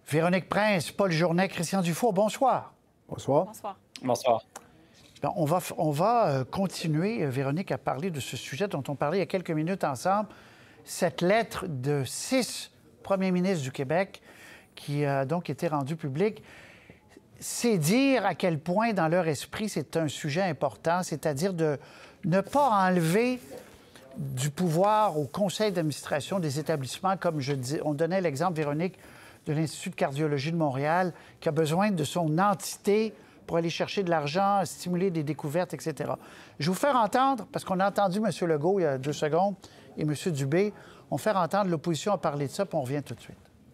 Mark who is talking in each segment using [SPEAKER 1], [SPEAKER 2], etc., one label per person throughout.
[SPEAKER 1] Véronique Prince, Paul Journet, Christian Dufault, bonsoir.
[SPEAKER 2] Bonsoir.
[SPEAKER 3] Bonsoir.
[SPEAKER 4] Bonsoir.
[SPEAKER 1] Bien, on va continuer, Véronique, à parler de ce sujet dont on parlait il y a quelques minutes ensemble, cette lettre de 6 premiers ministres du Québec qui a donc été rendue publique. C'est dire à quel point, dans leur esprit, c'est un sujet important, c'est-à-dire de ne pas enlever du pouvoir au conseil d'administration des établissements, comme je dis. On donnait l'exemple, Véronique, de l'Institut de cardiologie de Montréal, qui a besoin de son entité pour aller chercher de l'argent, stimuler des découvertes, etc. Je vais vous faire entendre, parce qu'on a entendu M. Legault il y a 2 secondes et M. Dubé, on va faire entendre l'opposition à parler de ça, puis on revient tout de suite.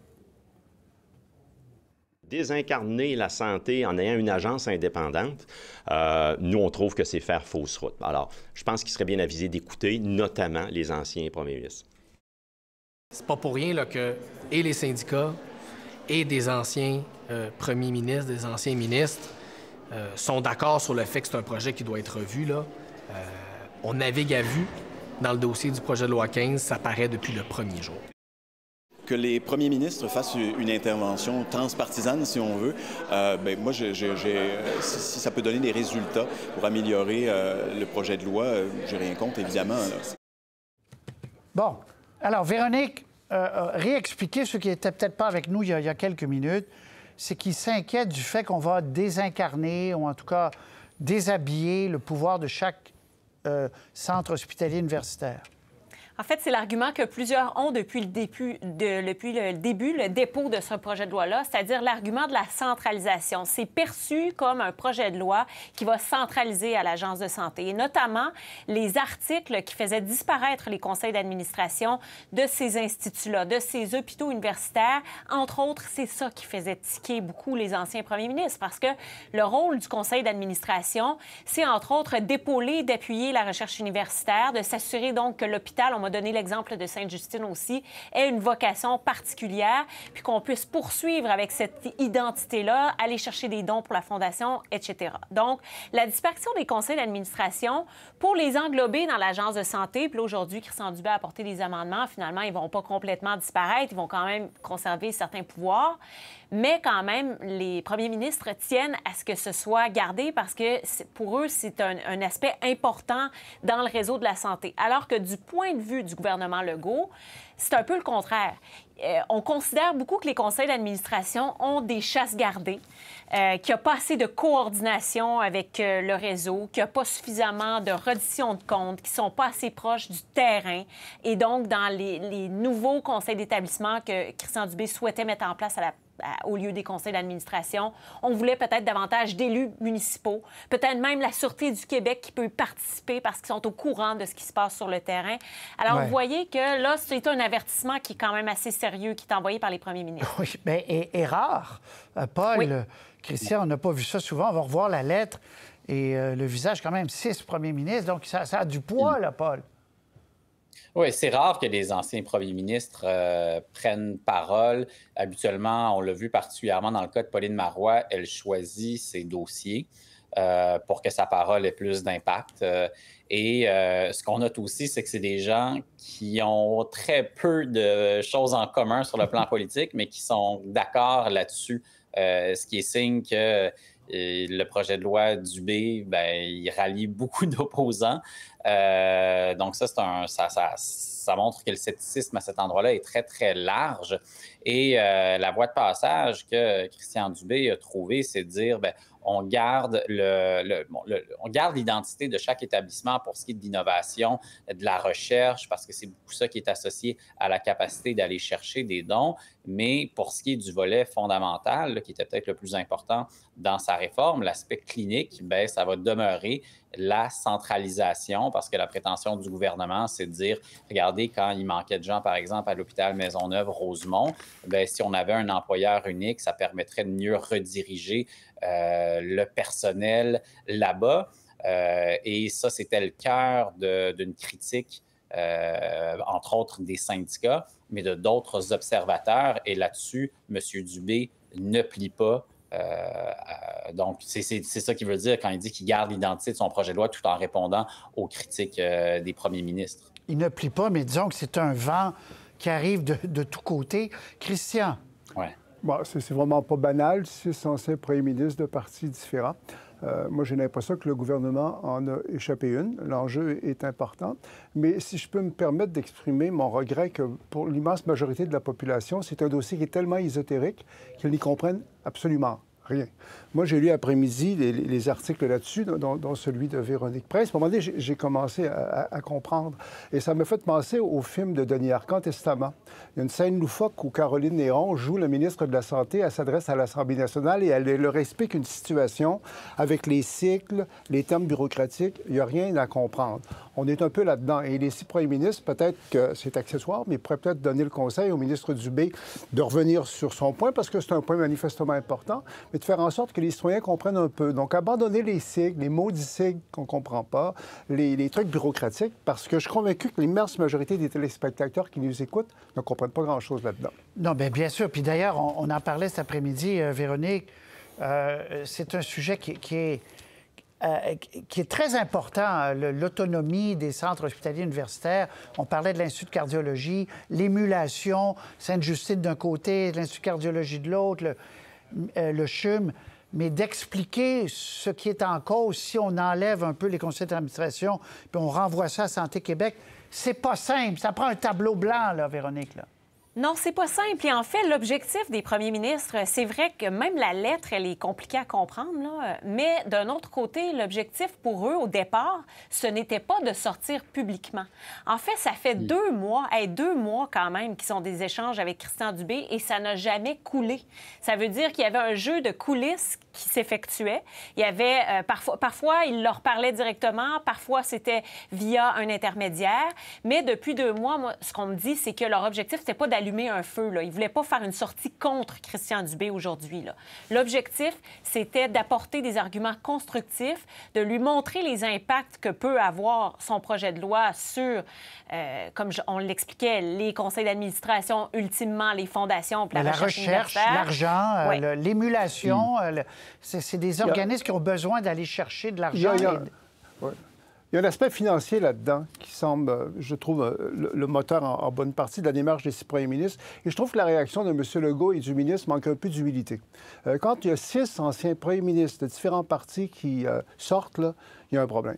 [SPEAKER 5] Désincarner la santé en ayant une agence indépendante, nous, on trouve que c'est faire fausse route. Alors, je pense qu'il serait bien avisé d'écouter, notamment les anciens premiers ministres.
[SPEAKER 6] C'est pas pour rien là, que et les syndicats et des anciens premiers ministres, des anciens ministres sont d'accord sur le fait que c'est un projet qui doit être revu. Là. On navigue à vue dans le dossier du projet de loi 15, ça paraît depuis le premier jour.
[SPEAKER 2] Que les premiers ministres fassent une intervention transpartisane, si on veut, moi, si ça peut donner des résultats pour améliorer le projet de loi, j'ai rien contre, évidemment. Là.
[SPEAKER 1] Bon. Alors, Véronique, réexpliquer ce qui n'était peut-être pas avec nous il y a quelques minutes, c'est qu'ils s'inquiètent du fait qu'on va désincarner, ou en tout cas déshabiller le pouvoir de chaque centre hospitalier universitaire.
[SPEAKER 3] En fait, c'est l'argument que plusieurs ont depuis le début, le dépôt de ce projet de loi-là, c'est-à-dire l'argument de la centralisation. C'est perçu comme un projet de loi qui va centraliser à l'Agence de santé, et notamment les articles qui faisaient disparaître les conseils d'administration de ces instituts-là, de ces hôpitaux universitaires. Entre autres, c'est ça qui faisait tiquer beaucoup les anciens premiers ministres, parce que le rôle du conseil d'administration, c'est entre autres d'épauler, d'appuyer la recherche universitaire, de s'assurer donc que l'hôpital, on m'a donné l'exemple de Sainte-Justine aussi, ait une vocation particulière, puis qu'on puisse poursuivre avec cette identité-là, aller chercher des dons pour la Fondation, etc. Donc, la disparition des conseils d'administration, pour les englober dans l'Agence de santé, puis là, aujourd'hui, Christian Dubé a apporté des amendements, finalement, ils ne vont pas complètement disparaître, ils vont quand même conserver certains pouvoirs, mais quand même, les premiers ministres tiennent à ce que ce soit gardé parce que pour eux, c'est un aspect important dans le réseau de la santé. Alors que du point de vue du gouvernement Legault, c'est un peu le contraire. On considère beaucoup que les conseils d'administration ont des chasses gardées, qu'il n'y a pas assez de coordination avec le réseau, qu'il n'y a pas suffisamment de reddition de comptes, qu'ils ne sont pas assez proches du terrain. Et donc, dans les nouveaux conseils d'établissement que Christian Dubé souhaitait mettre en place au lieu des conseils d'administration, on voulait peut-être davantage d'élus municipaux, peut-être même la Sûreté du Québec qui peut participer parce qu'ils sont au courant de ce qui se passe sur le terrain. Alors, Vous voyez que là, c'est un avertissement qui est quand même assez sérieux, qui est envoyé par les premiers ministres.
[SPEAKER 1] Oui, bien, et rare. Paul, oui. Christian, on n'a pas vu ça souvent. On va revoir la lettre et le visage, quand même, 6 premiers ministres. Donc, ça a du poids, là, Paul.
[SPEAKER 4] Oui, c'est rare que les anciens premiers ministres prennent parole. Habituellement, on l'a vu particulièrement dans le cas de Pauline Marois, elle choisit ses dossiers pour que sa parole ait plus d'impact. Ce qu'on note aussi, c'est que c'est des gens qui ont très peu de choses en commun sur le plan politique, mais qui sont d'accord là-dessus, ce qui est signe que le projet de loi Dubé, il rallie beaucoup d'opposants. Donc ça montre que le scepticisme à cet endroit-là est très, très large. Et la voie de passage que Christian Dubé a trouvée, c'est de dire, on garde l'identité de chaque établissement pour ce qui est de l'innovation, de la recherche, parce que c'est beaucoup ça qui est associé à la capacité d'aller chercher des dons. Mais pour ce qui est du volet fondamental, là, qui était peut-être le plus important dans sa réforme, l'aspect clinique, ça va demeurer la centralisation, parce que la prétention du gouvernement, c'est de dire, regardez, quand il manquait de gens, par exemple, à l'hôpital Maisonneuve-Rosemont, si on avait un employeur unique, ça permettrait de mieux rediriger le personnel là-bas. Et ça, c'était le cœur d'une critique, entre autres des syndicats, mais de d'autres observateurs. Et là-dessus, M. Dubé ne plie pas. Donc, c'est ça qu'il veut dire quand il dit qu'il garde l'identité de son projet de loi tout en répondant aux critiques des premiers ministres.
[SPEAKER 1] Il ne plie pas, mais disons que c'est un vent qui arrive de tous côtés. Christian,
[SPEAKER 4] ouais.
[SPEAKER 7] Bon, c'est vraiment pas banal, 6 anciens premiers ministres de partis différents. Moi, j'ai l'impression que le gouvernement en a échappé une. L'enjeu est important. Mais si je peux me permettre d'exprimer mon regret que pour l'immense majorité de la population, c'est un dossier qui est tellement ésotérique qu'ils n'y comprennent absolument rien. Moi, j'ai lu après-midi les articles là-dessus, dont celui de Véronique Prince. À un moment donné, j'ai commencé à comprendre. Et ça m'a fait penser au film de Denis Arcand, Testament. Il y a une scène loufoque où Caroline Néron joue le ministre de la Santé. Elle s'adresse à l'Assemblée nationale et elle leur explique une situation avec les cycles, les termes bureaucratiques. Il n'y a rien à comprendre. On est un peu là-dedans. Et les 6 premiers ministres, peut-être que c'est accessoire, mais pourraient peut-être donner le conseil au ministre Dubé de revenir sur son point, parce que c'est un point manifestement important, mais de faire en sorte que les citoyens comprennent un peu. Donc, abandonner les sigles, les maudits sigles qu'on ne comprend pas, les trucs bureaucratiques, parce que je suis convaincu que l'immense majorité des téléspectateurs qui nous écoutent ne comprennent pas grand-chose là-dedans.
[SPEAKER 1] Non, bien sûr. Puis d'ailleurs, on en parlait cet après-midi, Véronique. C'est un sujet qui est très important, l'autonomie des centres hospitaliers universitaires. On parlait de l'Institut de cardiologie, l'émulation, Sainte-Justine d'un côté, l'Institut de cardiologie de l'autre, le CHUM, mais d'expliquer ce qui est en cause si on enlève un peu les conseils d'administration puis on renvoie ça à Santé Québec, c'est pas simple. Ça prend un tableau blanc, là, Véronique, là.
[SPEAKER 3] Non, c'est pas simple. Et en fait, l'objectif des premiers ministres, c'est vrai que même la lettre, elle est compliquée à comprendre, là. Mais d'un autre côté, l'objectif pour eux, au départ, ce n'était pas de sortir publiquement. En fait, ça fait 2 mois, 2 mois quand même, qui sont des échanges avec Christian Dubé et ça n'a jamais coulé. Ça veut dire qu'il y avait un jeu de coulisses qui s'effectuait. Il y avait parfois, il leur parlait directement, parfois c'était via un intermédiaire. Mais depuis 2 mois, moi, ce qu'on me dit, c'est que leur objectif, c'était pas d'allumer un feu, là. Ils voulaient pas faire une sortie contre Christian Dubé aujourd'hui, là. L'objectif, c'était d'apporter des arguments constructifs, de lui montrer les impacts que peut avoir son projet de loi sur, comme on l'expliquait, les conseils d'administration, ultimement les fondations,
[SPEAKER 1] la recherche, l'argent, l'émulation. C'est des organismes qui ont besoin d'aller chercher de l'argent.
[SPEAKER 7] Il y a un aspect financier là-dedans qui semble, je trouve, le moteur en bonne partie de la démarche des 6 premiers ministres. Et je trouve que la réaction de M. Legault et du ministre manque un peu d'humilité. Quand il y a 6 anciens premiers ministres de différents partis qui sortent, là, il y a un problème.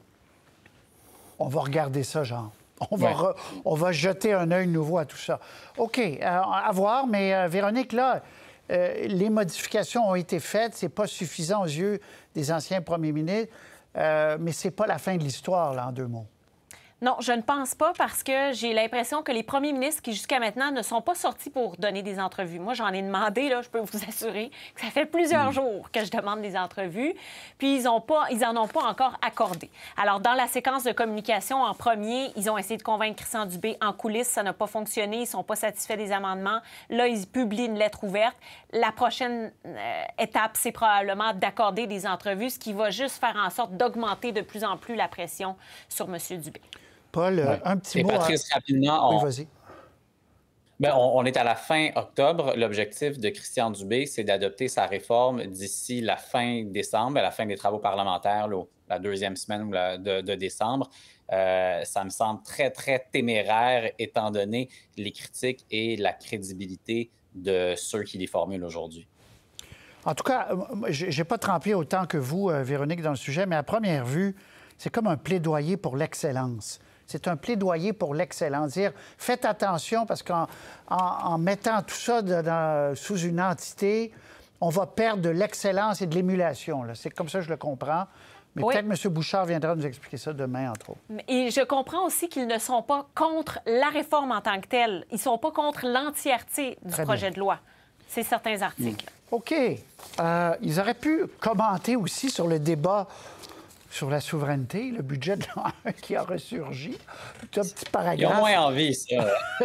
[SPEAKER 1] On va regarder ça, Jean. On va jeter un œil nouveau à tout ça. OK, à voir, mais Véronique, là, les modifications ont été faites. C'est pas suffisant aux yeux des anciens premiers ministres. Mais c'est pas la fin de l'histoire, là, en 2 mots.
[SPEAKER 3] Non, je ne pense pas parce que j'ai l'impression que les premiers ministres qui, jusqu'à maintenant, ne sont pas sortis pour donner des entrevues. Moi, j'en ai demandé, là, je peux vous assurer que ça fait plusieurs jours que je demande des entrevues, puis ils en ont pas encore accordé. Alors, dans la séquence de communication, en premier, ils ont essayé de convaincre Christian Dubé en coulisses. Ça n'a pas fonctionné. Ils ne sont pas satisfaits des amendements. Là, ils publient une lettre ouverte. La prochaine étape, c'est probablement d'accorder des entrevues, ce qui va juste faire en sorte d'augmenter de plus en plus la pression sur M. Dubé.
[SPEAKER 1] Paul, un petit mot.
[SPEAKER 4] Patrice, rapidement,
[SPEAKER 1] Oui, vas-y.
[SPEAKER 4] Bien, on est à la fin octobre. L'objectif de Christian Dubé, c'est d'adopter sa réforme d'ici la fin décembre, à la fin des travaux parlementaires, là, la 2e semaine de décembre. Ça me semble très, très téméraire, étant donné les critiques et la crédibilité de ceux qui les formulent aujourd'hui.
[SPEAKER 1] En tout cas, je n'ai pas trempé autant que vous, Véronique, dans le sujet, mais à première vue, c'est comme un plaidoyer pour l'excellence. C'est un plaidoyer pour l'excellence. Dire, faites attention parce qu'en mettant tout ça sous une entité, on va perdre de l'excellence et de l'émulation. C'est comme ça que je le comprends. Mais peut-être M. Bouchard viendra nous expliquer ça demain, entre autres.
[SPEAKER 3] Et je comprends aussi qu'ils ne sont pas contre la réforme en tant que telle. Ils ne sont pas contre l'entièreté du projet de loi. C'est certains articles.
[SPEAKER 1] OK. Ils auraient pu commenter aussi sur le débat sur la souveraineté, le budget de l'an 1 qui a ressurgi. Un petit paragraphe.
[SPEAKER 4] Ils ont moins envie, ça.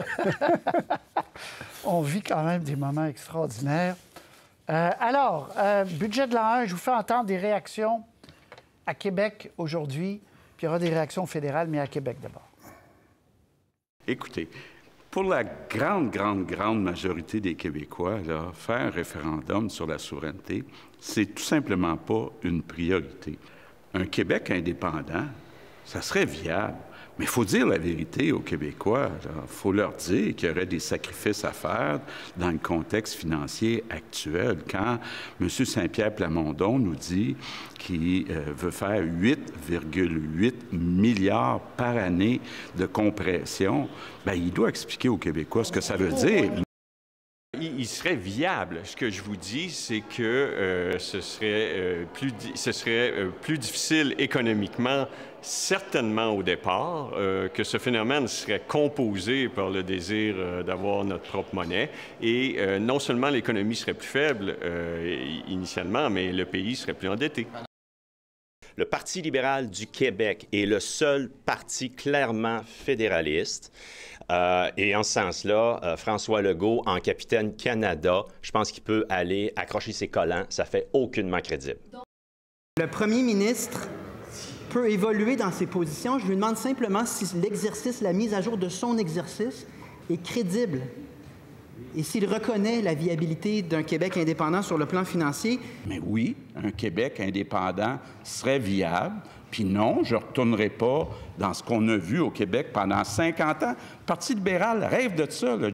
[SPEAKER 1] On vit quand même des moments extraordinaires. Alors, budget de l'an 1, je vous fais entendre des réactions à Québec aujourd'hui, puis il y aura des réactions fédérales, mais à Québec d'abord.
[SPEAKER 8] Écoutez, pour la grande majorité des Québécois, là, faire un référendum sur la souveraineté, c'est tout simplement pas une priorité. Un Québec indépendant, ça serait viable Mais il faut dire la vérité aux Québécois. Il faut leur dire qu'il y aurait des sacrifices à faire dans le contexte financier actuel. Quand M. Saint-Pierre Plamondon nous dit qu'il veut faire 8,8 milliards par année de compression, bien, il doit expliquer aux Québécois ce que ça veut dire.
[SPEAKER 9] Il serait viable. Ce que je vous dis, c'est que ce serait plus difficile économiquement, certainement au départ, que ce phénomène serait composé par le désir d'avoir notre propre monnaie. Et non seulement l'économie serait plus faible initialement, mais le pays serait plus endetté.
[SPEAKER 5] Le Parti libéral du Québec est le seul parti clairement fédéraliste. Et en ce sens-là, François Legault, en capitaine Canada, je pense qu'il peut aller accrocher ses collants. Ça fait aucunement crédible.
[SPEAKER 10] Le premier ministre peut évoluer dans ses positions. Je lui demande simplement si l'exercice, la mise à jour de son exercice est crédible et s'il reconnaît la viabilité d'un Québec indépendant sur le plan financier.
[SPEAKER 8] Mais oui, un Québec indépendant serait viable. Puis non, je ne retournerai pas dans ce qu'on a vu au Québec pendant 50 ans. Le Parti libéral rêve de ça, là.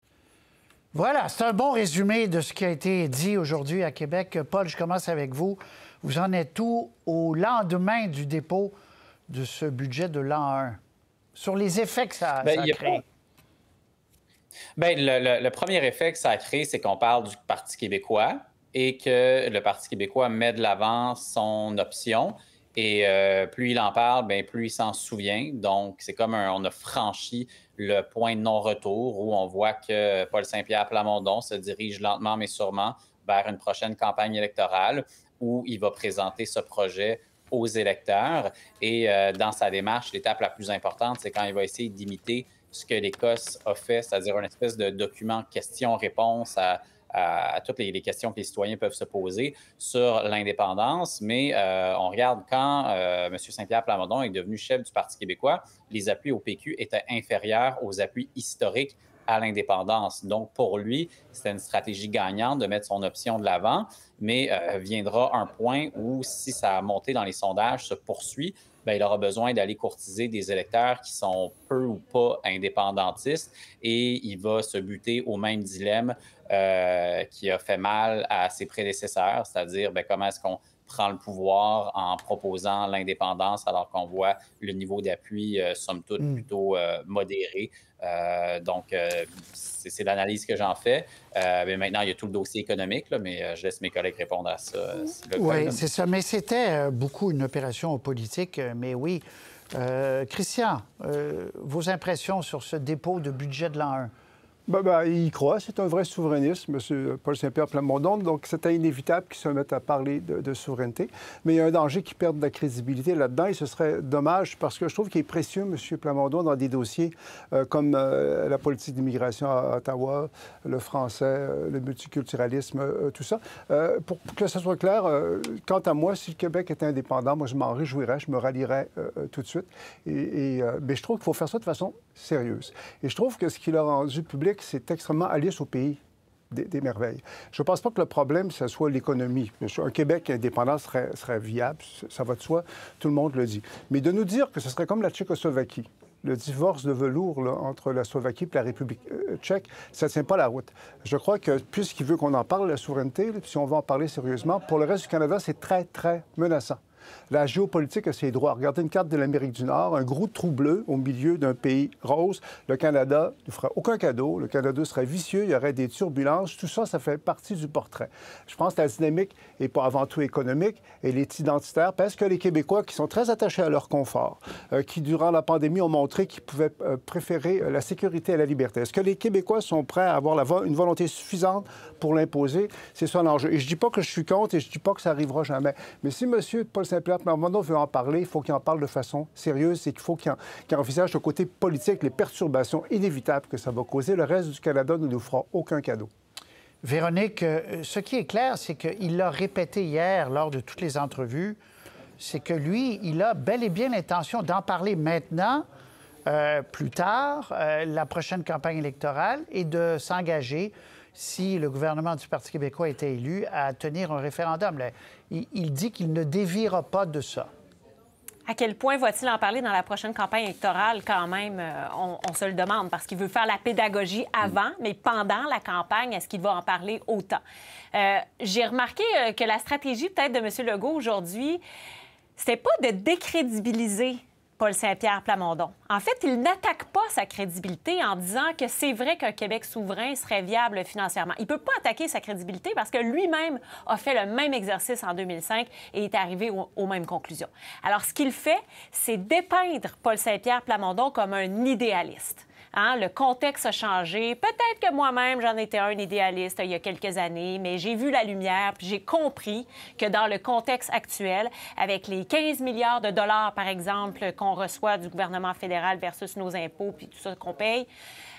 [SPEAKER 1] Voilà, c'est un bon résumé de ce qui a été dit aujourd'hui à Québec. Paul, je commence avec vous. Vous en êtes où au lendemain du dépôt de ce budget de l'an 1? Sur les effets que ça crée?
[SPEAKER 4] Bien, le premier effet que ça a créé, c'est qu'on parle du Parti québécois et que le Parti québécois met de l'avant son option. Et plus il en parle, bien, plus il s'en souvient. Donc, c'est comme on a franchi le point de non-retour où on voit que Paul Saint-Pierre Plamondon se dirige lentement mais sûrement vers une prochaine campagne électorale où il va présenter ce projet aux électeurs. Et dans sa démarche, l'étape la plus importante, c'est quand il va essayer d'imiter ce que l'Écosse a fait, c'est-à-dire une espèce de document question-réponse à toutes les questions que les citoyens peuvent se poser sur l'indépendance. Mais on regarde quand M. Saint-Pierre Plamondon est devenu chef du Parti québécois, les appuis au PQ étaient inférieurs aux appuis historiques à l'indépendance. Donc, pour lui, c'était une stratégie gagnante de mettre son option de l'avant, mais viendra un point où, si sa montée dans les sondages se poursuit, bien, il aura besoin d'aller courtiser des électeurs qui sont peu ou pas indépendantistes et il va se buter au même dilemme qui a fait mal à ses prédécesseurs, c'est-à-dire bien, comment est-ce qu'on prend le pouvoir en proposant l'indépendance alors qu'on voit le niveau d'appui, somme toute, plutôt modéré. Donc, c'est l'analyse que j'en fais. Mais maintenant, il y a tout le dossier économique, là, mais je laisse mes collègues répondre à ça.
[SPEAKER 1] Oui, c'est ça. Mais c'était beaucoup une opération politique. Mais oui. Christian, vos impressions sur ce dépôt de budget de l'an 1?
[SPEAKER 7] Il y croit. C'est un vrai souverainiste, M. Paul Saint-Pierre Plamondon. Donc, c'était inévitable qu'il se mette à parler de souveraineté. Mais il y a un danger qu'il perde de la crédibilité là-dedans et ce serait dommage parce que je trouve qu'il est précieux, M. Plamondon, dans des dossiers comme la politique d'immigration à Ottawa, le français, le multiculturalisme, tout ça. Pour que ça soit clair, quant à moi, si le Québec était indépendant, moi, je m'en réjouirais, je me rallierais tout de suite. Mais je trouve qu'il faut faire ça de façon sérieuse. Et je trouve que ce qu'il a rendu public, c'est extrêmement Alice au pays des merveilles. Je ne pense pas que le problème, ce soit l'économie. Un Québec indépendant serait viable, ça va de soi, tout le monde le dit. Mais de nous dire que ce serait comme la Tchécoslovaquie, le divorce de velours là, entre la Slovaquie et la République tchèque, ça ne tient pas la route. Je crois que puisqu'il veut qu'on en parle, la souveraineté, si on veut en parler sérieusement, pour le reste du Canada, c'est très, très menaçant. La géopolitique a ses droits. Regardez une carte de l'Amérique du Nord, un gros trou bleu au milieu d'un pays rose. Le Canada ne fera aucun cadeau. Le Canada serait vicieux, il y aurait des turbulences. Tout ça, ça fait partie du portrait. Je pense que la dynamique n'est pas avant tout économique, elle est identitaire parce que les Québécois qui sont très attachés à leur confort, qui, durant la pandémie, ont montré qu'ils pouvaient préférer la sécurité à la liberté. Est-ce que les Québécois sont prêts à avoir une volonté suffisante pour l'imposer? C'est ça l'enjeu. Et je ne dis pas que je suis contre et je ne dis pas que ça n'arrivera jamais. Mais si M. Paul Saint-Pierre Plamondon veut en parler, il faut qu'il en parle de façon sérieuse et qu'il faut qu'il envisage le côté politique, les perturbations inévitables que ça va causer. Le reste du Canada ne nous fera aucun cadeau.
[SPEAKER 1] Véronique, ce qui est clair, c'est qu'il l'a répété hier lors de toutes les entrevues, c'est que lui, il a bel et bien l'intention d'en parler maintenant, plus tard, la prochaine campagne électorale, et de s'engager, si le gouvernement du Parti québécois était élu, à tenir un référendum. Il dit qu'il ne déviera pas de ça.
[SPEAKER 3] À quel point va-t-il en parler dans la prochaine campagne électorale, quand même? On se le demande, parce qu'il veut faire la pédagogie avant, mais pendant la campagne, est-ce qu'il va en parler autant? J'ai remarqué que la stratégie, peut-être, de M. Legault aujourd'hui, c'était pas de décrédibiliser Paul Saint-Pierre Plamondon. En fait, il n'attaque pas sa crédibilité en disant que c'est vrai qu'un Québec souverain serait viable financièrement. Il ne peut pas attaquer sa crédibilité parce que lui-même a fait le même exercice en 2005 et est arrivé aux mêmes conclusions. Alors, ce qu'il fait, c'est dépeindre Paul Saint-Pierre Plamondon comme un idéaliste. Hein, le contexte a changé. Peut-être que moi-même, j'en étais un idéaliste il y a quelques années, mais j'ai vu la lumière, puis j'ai compris que dans le contexte actuel, avec les 15 milliards de dollars, par exemple, qu'on reçoit du gouvernement fédéral versus nos impôts, puis tout ça qu'on paye,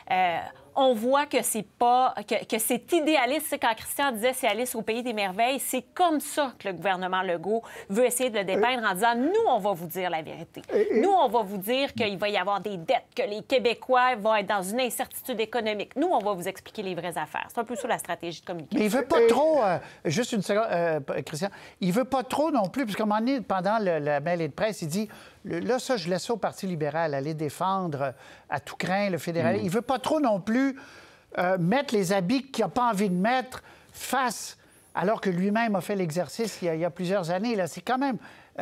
[SPEAKER 3] on voit que c'est pas que c'est idéaliste. Quand Christian disait c'est Alice au pays des merveilles, c'est comme ça que le gouvernement Legault veut essayer de le dépeindre en disant nous, on va vous dire la vérité. Nous, on va vous dire qu'il va y avoir des dettes, que les Québécois vont être dans une incertitude économique. Nous, on va vous expliquer les vraies affaires. C'est un peu ça la stratégie de communication.
[SPEAKER 1] Mais il veut pas trop, juste une seconde, Christian, il veut pas trop non plus, puisqu'à un moment donné, pendant la mêlée de presse, il dit là, ça, je laisse ça au Parti libéral, aller défendre à tout crin le fédéralisme. Il veut pas trop non plus mettre les habits qu'il n'a pas envie de mettre face, alors que lui-même a fait l'exercice il y a plusieurs années. Là, c'est quand même...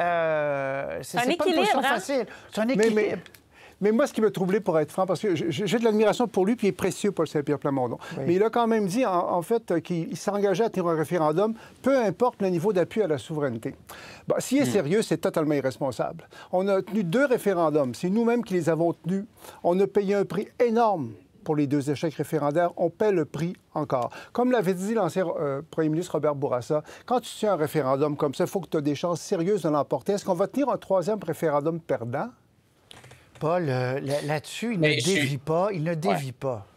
[SPEAKER 1] c'est
[SPEAKER 3] un
[SPEAKER 1] pas une position facile. C'est un équilibre.
[SPEAKER 7] Mais moi, ce qui m'a troublé, pour être franc, parce que j'ai de l'admiration pour lui, puis il est précieux, Paul Saint-Pierre Plamondon. Oui. Mais il a quand même dit, en fait, qu'il s'engageait à tenir un référendum, peu importe le niveau d'appui à la souveraineté. Bon, s'il est sérieux, c'est totalement irresponsable. On a tenu 2 référendums. C'est nous-mêmes qui les avons tenus. On a payé un prix énorme pour les 2 échecs référendaires. On paie le prix encore. Comme l'avait dit l'ancien premier ministre Robert Bourassa, quand tu tiens un référendum comme ça, il faut que tu aies des chances sérieuses de l'emporter. Est-ce qu'on va tenir un 3e référendum perdant?
[SPEAKER 1] Paul, là-dessus, il ne dévie pas. Il ne dévie pas.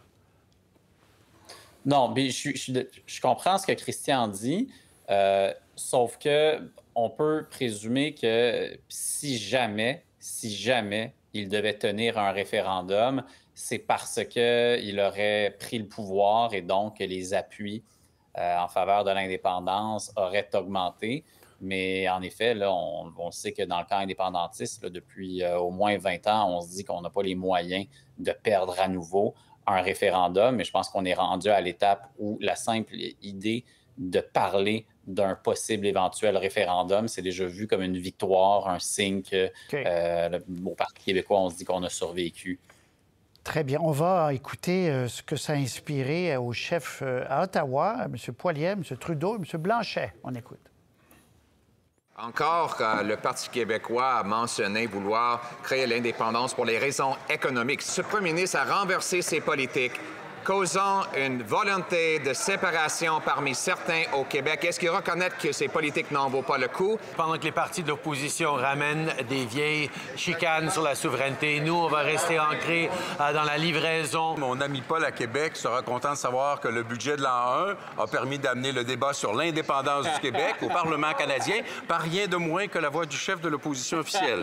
[SPEAKER 4] Non, mais je comprends ce que Christian dit, sauf que on peut présumer que si jamais il devait tenir un référendum, c'est parce qu'il aurait pris le pouvoir et donc les appuis en faveur de l'indépendance auraient augmenté. Mais en effet, là, on sait que dans le camp indépendantiste, là, depuis au moins 20 ans, on se dit qu'on n'a pas les moyens de perdre à nouveau un référendum. Mais je pense qu'on est rendu à l'étape où la simple idée de parler d'un possible éventuel référendum, c'est déjà vu comme une victoire, un signe que au Parti québécois, on se dit qu'on a survécu.
[SPEAKER 1] Très bien. On va écouter ce que ça a inspiré aux chefs à Ottawa, M. Poilievre, M. Trudeau et M. Blanchet. On écoute.
[SPEAKER 11] Encore, le Parti québécois a mentionné vouloir créer l'indépendance pour les raisons économiques. Ce premier ministre a renversé ses politiques, causant une volonté de séparation parmi certains au Québec. Est-ce qu'ils reconnaissent que ces politiques n'en vaut pas le coup?
[SPEAKER 12] Pendant que les partis de l'opposition ramènent des vieilles chicanes sur la souveraineté, nous, on va rester ancrés dans la livraison.
[SPEAKER 13] Mon ami Paul à Québec sera content de savoir que le budget de l'an 1 a permis d'amener le débat sur l'indépendance du Québec au Parlement canadien par rien de moins que la voix du chef de l'opposition officielle.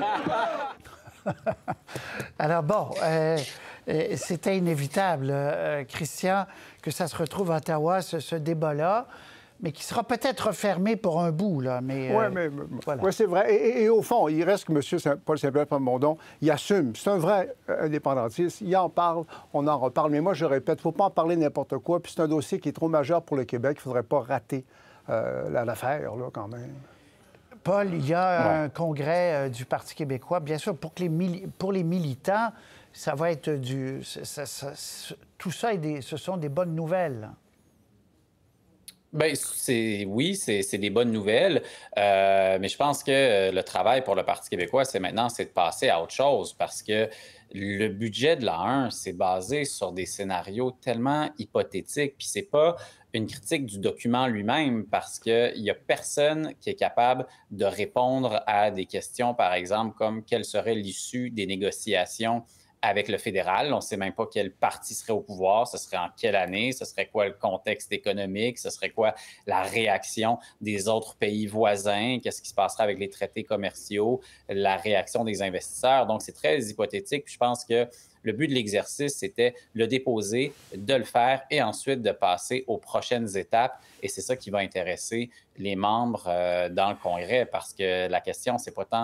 [SPEAKER 1] Alors bon... c'était inévitable, Christian, que ça se retrouve à Ottawa, ce débat-là, mais qui sera peut-être fermé pour un bout, là. Mais,
[SPEAKER 7] voilà. Oui, c'est vrai. Et au fond, il reste que M. Paul Saint-Pierre Plamondon, il assume. C'est un vrai indépendantiste. Il en parle, on en reparle. Mais moi, je répète, il ne faut pas en parler n'importe quoi. Puis c'est un dossier qui est trop majeur pour le Québec. Il ne faudrait pas rater l'affaire, là, quand même.
[SPEAKER 1] Paul, il y a un congrès du Parti québécois. Bien sûr, pour les militants, ça va être tout ça, ce sont des bonnes nouvelles.
[SPEAKER 4] Bien, oui, c'est des bonnes nouvelles, mais je pense que le travail pour le Parti québécois, c'est de passer à autre chose parce que le budget de la 1, c'est basé sur des scénarios tellement hypothétiques, puis c'est pas une critique du document lui-même parce qu'il n'y a personne qui est capable de répondre à des questions, par exemple, comme quelle serait l'issue des négociations avec le fédéral. On ne sait même pas quel parti serait au pouvoir, ce serait en quelle année, ce serait quoi le contexte économique, ce serait quoi la réaction des autres pays voisins, qu'est-ce qui se passera avec les traités commerciaux, la réaction des investisseurs. Donc, c'est très hypothétique. Puis je pense que le but de l'exercice, c'était le déposer, de le faire et ensuite de passer aux prochaines étapes. Et c'est ça qui va intéresser les membres dans le Congrès parce que la question, c'est pas tant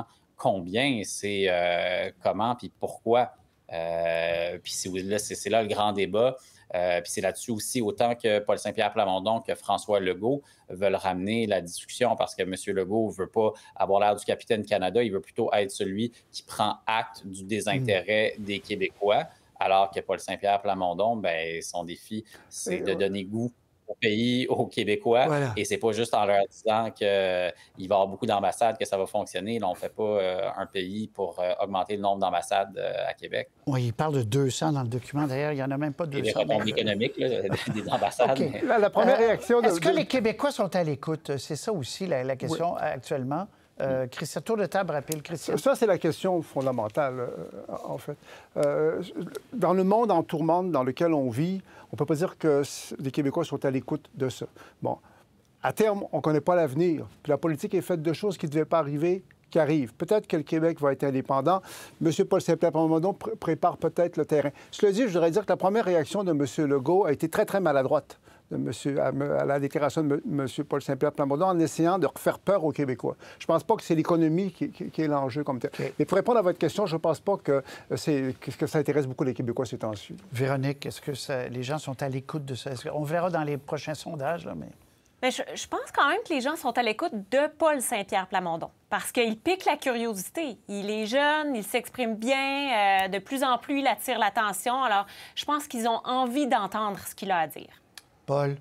[SPEAKER 4] combien, c'est comment puis pourquoi. Puis c'est là le grand débat. Puis c'est là-dessus aussi, autant que Paul Saint-Pierre Plamondon que François Legault veulent ramener la discussion parce que M. Legault ne veut pas avoir l'air du capitaine Canada, il veut plutôt être celui qui prend acte du désintérêt des Québécois, alors que Paul Saint-Pierre Plamondon, bien, son défi, c'est de donner goût au pays, aux Québécois. Voilà. Et c'est pas juste en leur disant qu'il va y avoir beaucoup d'ambassades que ça va fonctionner. Là, on ne fait pas un pays pour augmenter le nombre d'ambassades à Québec.
[SPEAKER 1] Oui, il parle de 200 dans le document. D'ailleurs, il n'y en a même pas 200.
[SPEAKER 4] Il y a des retombées économiques, là, des ambassades.
[SPEAKER 1] Okay.
[SPEAKER 4] Mais...
[SPEAKER 7] La première réaction...
[SPEAKER 1] Est-ce que les Québécois sont à l'écoute? C'est ça aussi la question actuellement. Christian, tour de table rapide, Christian.
[SPEAKER 7] Ça, c'est la question fondamentale, en fait. Dans le monde en tourmente dans lequel on vit, on ne peut pas dire que les Québécois sont à l'écoute de ça. Bon, à terme, on ne connaît pas l'avenir. Puis la politique est faite de choses qui ne devaient pas arriver, qui arrivent. Peut-être que le Québec va être indépendant. M. Paul Saint-Pierre Plamondon prépare peut-être le terrain. Cela dit, je voudrais dire que la première réaction de M. Legault a été très, très maladroite. À la déclaration de M. Paul Saint-Pierre Plamondon en essayant de faire peur aux Québécois. Je ne pense pas que c'est l'économie qui est l'enjeu comme tel. Okay. Mais pour répondre à votre question, je ne pense pas que ça intéresse beaucoup les Québécois ces temps-ci.
[SPEAKER 1] Véronique, est-ce que les gens sont à l'écoute de ça? On verra dans les prochains sondages, là, mais...
[SPEAKER 3] Bien, je pense quand même que les gens sont à l'écoute de Paul Saint-Pierre Plamondon parce qu'il pique la curiosité. Il est jeune, il s'exprime bien, de plus en plus, il attire l'attention. Alors, je pense qu'ils ont envie d'entendre ce qu'il a à dire.
[SPEAKER 1] Paul?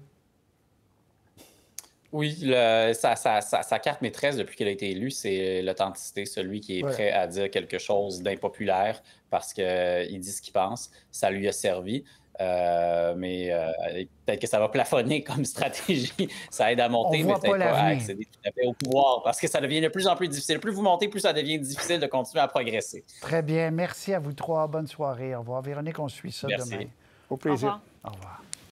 [SPEAKER 4] Oui, sa carte maîtresse depuis qu'elle a été élue, c'est l'authenticité, celui qui est prêt à dire quelque chose d'impopulaire parce qu'il dit ce qu'il pense. Ça lui a servi. Mais peut-être que ça va plafonner comme stratégie. Ça aide à monter, mais peut-être pas à accéder tout à fait au pouvoir parce que ça devient de plus en plus difficile. Plus vous montez, plus ça devient difficile de continuer à progresser.
[SPEAKER 1] Très bien. Merci à vous trois. Bonne soirée. Au revoir. Véronique, on suit ça demain.
[SPEAKER 7] Au plaisir.
[SPEAKER 1] Au revoir.